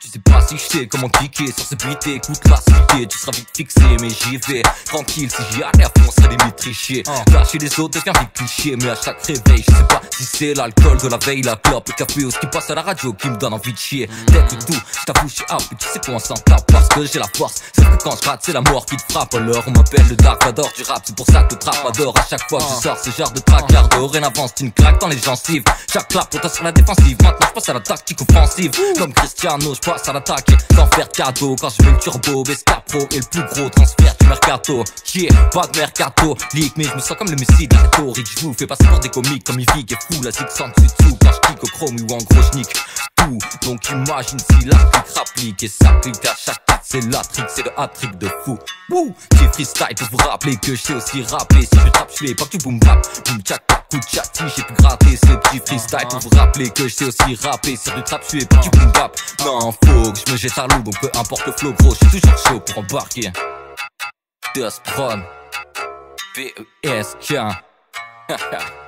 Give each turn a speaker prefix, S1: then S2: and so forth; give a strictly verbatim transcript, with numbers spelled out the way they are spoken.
S1: Tu sais pas si je sais comment cliquer sur ce beat. Écoute la cité, tu seras vite fixé. Mais j'y vais tranquille, si j'y allais à fond, serait limite tricher. Lâcher les autres devient vite cliché. Mais à chaque réveil, je sais pas si c'est l'alcool de la veille, la clope, le café ou ce qui passe à la radio qui me donne envie de chier. Peut-être tout, je t'avoue, je suis up, et tu sais quoi, on s'en tape parce que j'ai la force. Sauf que quand je rate, c'est la mort qui te frappe. Alors on m'appelle le Dark Vador du rap, c'est pour ça que le trap adore. À chaque fois que je sors ce genre de track, car dorénavant c'est une claque dans les gencives. Chaque clap pour sur la défensive, maintenant je passe à la tactique offensive. Comme Cristiano, je passe à l'attaque sans faire de cadeau. Quand je mets le turbo, Bescar Pro et le plus gros transfert du mercato. Yeah, pas de mercato, leak, mais je me sens comme le messie de la rhétorique. Je vous fais passer pour des comiques comme Yvick et fou, la zig sans dessus dessous. Quand je kick au chrome ou en gros je nique tout. Donc imagine si la clique rapplique et s'applique à chaque titre. C'est la trick, c'est le hat-trick de fou. Wouh, j'ai freestyle pour vous rappeler que je sais aussi rapper. Si je trappe, je fais pas que du boom bap, boom tchak, coup de chati, j'ai pu gratter. C'est le petit freestyle pour vous rappeler que je sais aussi rapper. Sur du trap, je fais pas du boom bap. Non, faut que je me jette à l'eau, donc peu importe le flow, gros, je suis toujours chaud pour embarquer. Dust Prod, P E S K.